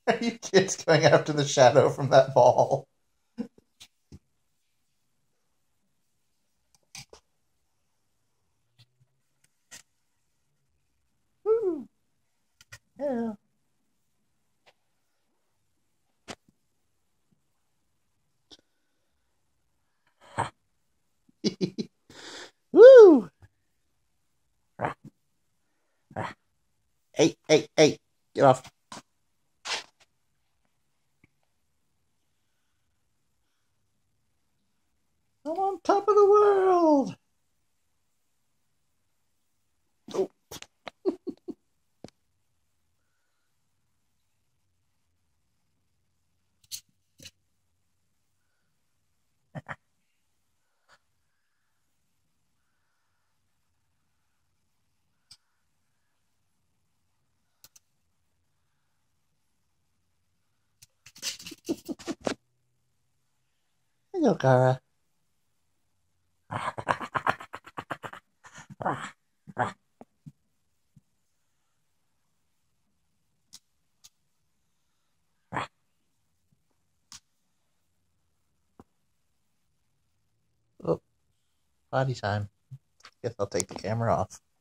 Are you kids going after the shadow from that ball? Woo. Yeah. Woo! Hey, hey, hey, get off. I'm on top of the world. Oh. Hello, Gara. Oh, potty time. Guess I'll take the camera off.